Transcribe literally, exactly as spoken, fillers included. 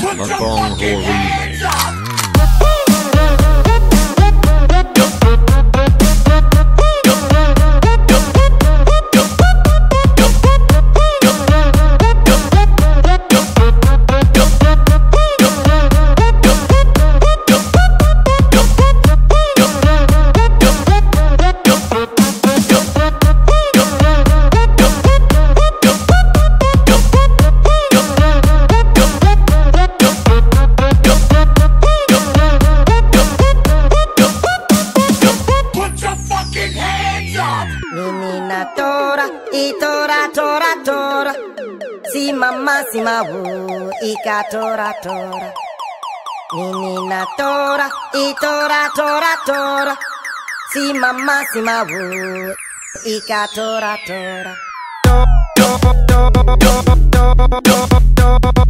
The Bonghole Remix. Menina tora, e tora, tora, tora. Si mamma, si ma wu, ika tora, tora. Menina tora, e tora, tora, tora. Si mamma, si ma wu, ika tora, tora.